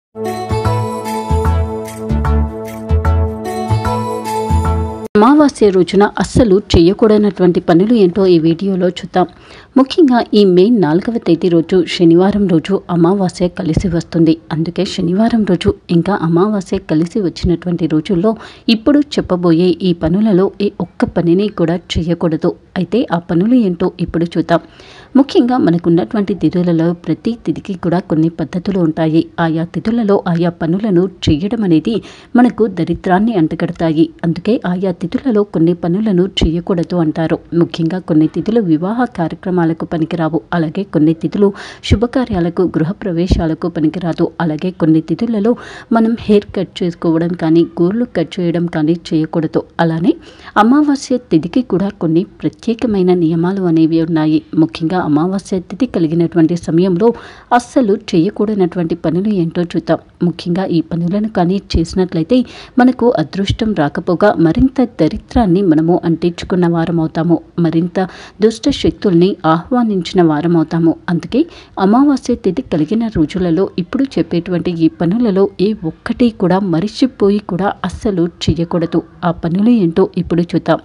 అమావాస్య రోజున అస్సలు చేయకూడనటువంటి పనులు ఏంటో ఈ వీడియోలో చూద్దాం. ముఖ్యంగా ఈ మే 4వ తేదీ రోజు శనివారం రోజు అమావాస్య కలిసి వస్తుంది. అందుకే శనివారం రోజు ఇంకా అమావాస్య కలిసి వచ్చినటువంటి రోజుల్లో ఇప్పుడు చెప్పబోయే ఈ పనులలో ఏ ఒక్క పనిని కూడా చేయకూడదు. అయితే ఆ పనులు ఏంటో ఇప్పుడు చూద్దాం. ముఖ్యంగా మనకున్నటువంటి తిథులలో ప్రతి తిథికి కూడా కొన్ని పద్ధతులు ఉంటాయి. ఆయా తిథులలో ఆయా పనులను చేయడం అనేది మనకు దరిద్రాన్ని అంటగడతాయి. అందుకే ఆయా తిథులలో కొన్ని పనులను చేయకూడదు అంటారు. ముఖ్యంగా కొన్ని తిథులు వివాహ కార్యక్రమాలకు పనికిరావు. అలాగే కొన్ని తిథులు శుభకార్యాలకు గృహప్రవేశాలకు పనికిరాదు. అలాగే కొన్ని తిథులలో మనం హెయిర్ కట్ చేసుకోవడం కానీ గోర్లు కట్ చేయడం కానీ చేయకూడదు. అలానే అమావాస్య తిథికి కూడా కొన్ని ప్రత్యేకమైన నియమాలు అనేవి ఉన్నాయి. ముఖ్యంగా అమావాస్య తిథి కలిగినటువంటి సమయంలో అస్సలు చేయకూడనటువంటి పనులు ఏంటో చూద్దాం. ముఖ్యంగా ఈ పనులను కానీ చేసినట్లయితే మనకు అదృష్టం రాకపోగా మరింత దరిద్రాన్ని మనము అంటించుకున్న వారమవుతాము. మరింత దుష్ట శక్తుల్ని ఆహ్వానించిన వారమవుతాము. అందుకే అమావాస్య తిథి కలిగిన రోజులలో ఇప్పుడు చెప్పేటువంటి ఈ పనులలో ఏ ఒక్కటి కూడా మరిచిపోయి కూడా అస్సలు చేయకూడదు. ఆ పనులు ఏంటో ఇప్పుడు చూద్దాం.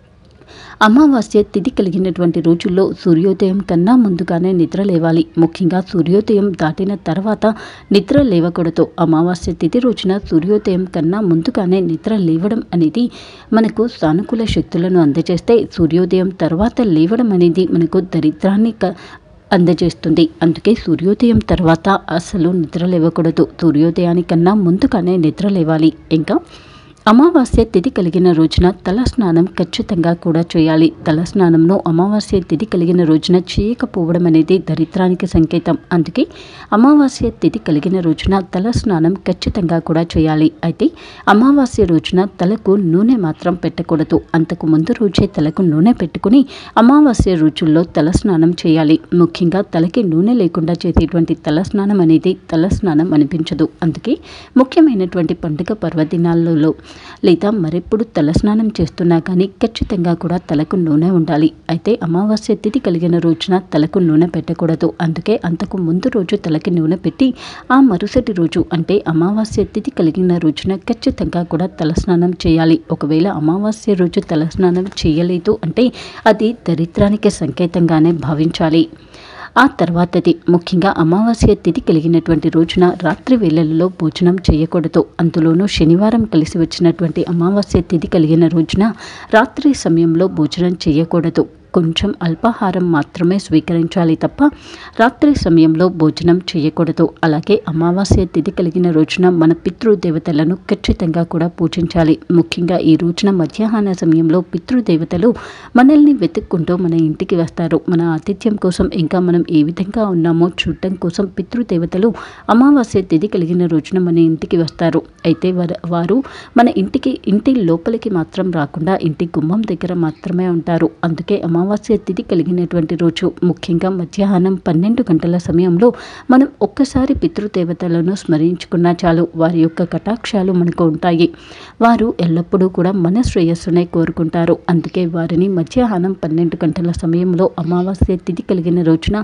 అమావాస్య తిథి కలిగినటువంటి రోజుల్లో సూర్యోదయం కన్నా ముందుగానే నిద్ర లేవాలి. ముఖ్యంగా సూర్యోదయం దాటిన తర్వాత నిద్ర లేవకూడదు. అమావాస్య తిథి రోజున సూర్యోదయం కన్నా ముందుగానే నిద్ర లేవడం అనేది మనకు సానుకూల శక్తులను అందజేస్తే, సూర్యోదయం తర్వాత లేవడం అనేది మనకు దరిద్రాన్ని అందజేస్తుంది. అందుకే సూర్యోదయం తర్వాత అసలు నిద్ర లేవకూడదు. సూర్యోదయానికన్నా ముందుగానే నిద్ర లేవాలి. ఇంకా అమావాస్య తిథి కలిగిన రోజున తలస్నానం ఖచ్చితంగా కూడా చేయాలి. తలస్నానంను అమావాస్య తిథి కలిగిన రోజున చేయకపోవడం అనేది దరిద్రానికి సంకేతం. అందుకే అమావాస్య తిథి కలిగిన రోజున తలస్నానం ఖచ్చితంగా కూడా చేయాలి. అయితే అమావాస్య రోజున తలకు నూనె మాత్రం పెట్టకూడదు. అంతకు ముందు రోజే తలకు నూనె పెట్టుకుని అమావాస్య రోజుల్లో తలస్నానం చేయాలి. ముఖ్యంగా తలకి నూనె లేకుండా చేసేటువంటి తలస్నానం అనేది తలస్నానం అనిపించదు. అందుకే ముఖ్యమైనటువంటి పండుగ పర్వదినాలలో లేదా మరెప్పుడు తలస్నానం చేస్తున్నా కానీ ఖచ్చితంగా కూడా తలకు నూనె ఉండాలి. అయితే అమావాస్య తిథి కలిగిన రోజున తలకు నూనె పెట్టకూడదు. అందుకే అంతకు ముందు రోజు తలకి నూనె పెట్టి ఆ మరుసటి రోజు అంటే అమావాస్య తిథి కలిగిన రోజున ఖచ్చితంగా కూడా తలస్నానం చేయాలి. ఒకవేళ అమావాస్య రోజు తలస్నానం చేయలేదు అంటే అది దరిద్రానికి సంకేతంగానే భావించాలి. ఆ తర్వాతది ముఖ్యంగా అమావాస్య తిథి కలిగినటువంటి రోజున రాత్రి వేళలలో భోజనం చేయకూడదు. అందులోనూ శనివారం కలిసి వచ్చినటువంటి అమావాస్య తిథి కలిగిన రోజున రాత్రి సమయంలో భోజనం చేయకూడదు. కొంచెం అల్పాహారం మాత్రమే స్వీకరించాలి తప్ప రాత్రి సమయంలో భోజనం చేయకూడదు. అలాగే అమావాస్య తిథి కలిగిన రోజున మన పితృదేవతలను ఖచ్చితంగా కూడా పూజించాలి. ముఖ్యంగా ఈ రోజున మధ్యాహ్న సమయంలో పితృదేవతలు మనల్ని వెతుక్కుంటూ మన ఇంటికి వస్తారు. మన ఆతిథ్యం కోసం ఇంకా మనం ఏ విధంగా ఉన్నామో చూడటం కోసం పితృదేవతలు అమావాస్య తిథి కలిగిన రోజున మన ఇంటికి వస్తారు. అయితే వారు మన ఇంటి లోపలికి మాత్రం రాకుండా ఇంటి గుమ్మం దగ్గర మాత్రమే ఉంటారు. అందుకే అమావాస్య తిథి కలిగినటువంటి రోజు ముఖ్యంగా మధ్యాహ్నం 12 గంటల సమయంలో మనం ఒక్కసారి పితృదేవతలను స్మరించుకున్నా చాలు, వారి యొక్క కటాక్షాలు మనకు ఉంటాయి. వారు ఎల్లప్పుడూ కూడా మన శ్రేయస్సునే కోరుకుంటారు. అందుకే వారిని మధ్యాహ్నం 12 గంటల సమయంలో అమావాస్య తిథి కలిగిన రోజున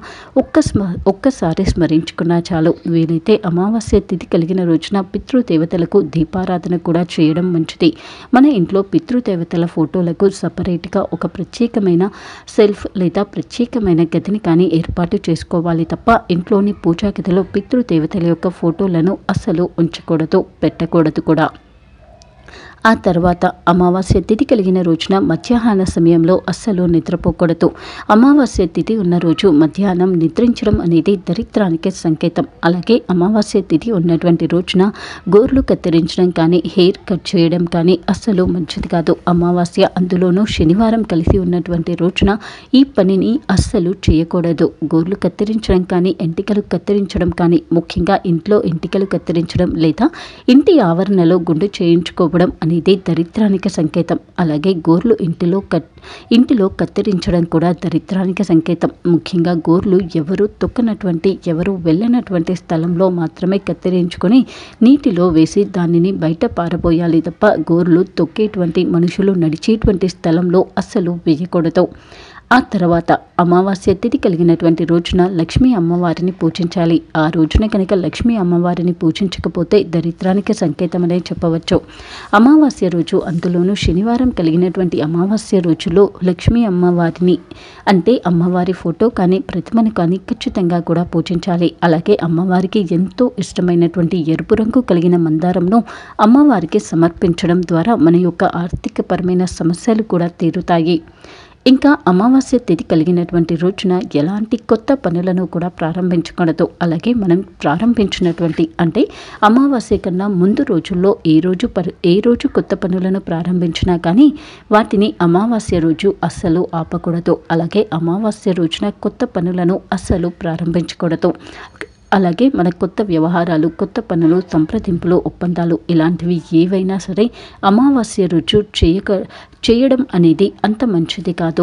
ఒక్కసారి స్మరించుకున్నా చాలు. వీలైతే అమావాస్య తిథి కలిగిన రోజున పితృదేవతలకు దీపారాధన కూడా చేయడం మంచిది. మన ఇంట్లో పితృదేవతల ఫోటోలకు సపరేట్గా ఒక ప్రత్యేకమైన సెల్ఫ్ లేదా ప్రత్యేకమైన గదిని కానీ ఏర్పాటు చేసుకోవాలి తప్ప ఇంట్లోని పూజా గదిలో పితృదేవతల యొక్క ఫోటోలను అస్సలు ఉంచకూడదు, పెట్టకూడదు కూడా. ఆ తర్వాత అమావాస్య తిథి కలిగిన రోజున మధ్యాహ్న సమయంలో అస్సలు నిద్రపోకూడదు. అమావాస్య తిథి ఉన్న రోజు మధ్యాహ్నం నిద్రించడం అనేది దరిద్రానికి సంకేతం. అలాగే అమావాస్య తిథి ఉన్నటువంటి రోజున గోర్లు కత్తిరించడం కానీ హెయిర్ కట్ చేయడం కానీ అస్సలు మంచిది కాదు. అమావాస్య అందులోనూ శనివారం కలిసి ఉన్నటువంటి రోజున ఈ పనిని అస్సలు చేయకూడదు. గోర్లు కత్తిరించడం కానీ ఎంటికలు కత్తిరించడం కానీ ముఖ్యంగా ఇంట్లో ఎంటికలు కత్తిరించడం లేదా ఇంటి ఆవరణలో గుండు చేయించుకోవడం అనేది దరిద్రానికి సంకేతం. అలాగే గోర్లు ఇంటిలో కత్తిరించడం కూడా దరిద్రానికి సంకేతం. ముఖ్యంగా గోర్లు ఎవరు తొక్కనటువంటి ఎవరు వెళ్ళనటువంటి స్థలంలో మాత్రమే కత్తిరించుకొని నీటిలో వేసి దానిని బయట పారబోయాలి తప్ప గోర్లు తొక్కేటువంటి మనుషులు నడిచేటువంటి స్థలంలో అస్సలు వేయకూడదు. ఆ తర్వాత అమావాస్య తిథి కలిగినటువంటి రోజున లక్ష్మీ అమ్మవారిని పూజించాలి. ఆ రోజున కనుక లక్ష్మీ అమ్మవారిని పూజించకపోతే దరిద్రానికి సంకేతమనే చెప్పవచ్చు. అమావాస్య రోజు, అందులోనూ శనివారం కలిగినటువంటి అమావాస్య రోజులో లక్ష్మీ అమ్మవారిని అంటే అమ్మవారి ఫోటో కానీ ప్రతిమను కానీ ఖచ్చితంగా కూడా పూజించాలి. అలాగే అమ్మవారికి ఎంతో ఇష్టమైనటువంటి ఎరుపు రంగు కలిగిన మందారంను అమ్మవారికి సమర్పించడం ద్వారా మన యొక్క ఆర్థికపరమైన సమస్యలు కూడా తీరుతాయి. ఇంకా అమావాస్య తిథి కలిగినటువంటి రోజున ఎలాంటి కొత్త పనులను కూడా ప్రారంభించకూడదు. అలాగే మనం ప్రారంభించినటువంటి అంటే అమావాస్య కన్నా ముందు రోజుల్లో ఏ రోజు కొత్త పనులను ప్రారంభించినా కానీ వాటిని అమావాస్య రోజు అస్సలు ఆపకూడదు. అలాగే అమావాస్య రోజున కొత్త పనులను అస్సలు ప్రారంభించకూడదు. అలాగే మన కొత్త వ్యవహారాలు, కొత్త పనులు, సంప్రదింపులు, ఒప్పందాలు ఇలాంటివి ఏవైనా సరే అమావాస్య రోజు చేయడం అనేది అంత మంచిది కాదు.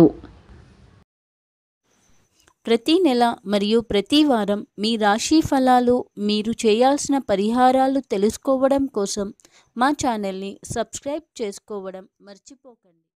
ప్రతి నెల మరియు ప్రతి వారం మీ రాశి ఫలాలు, మీరు చేయాల్సిన పరిహారాలు తెలుసుకోవడం కోసం మా ఛానల్ని సబ్స్క్రైబ్ చేసుకోవడం మర్చిపోకండి.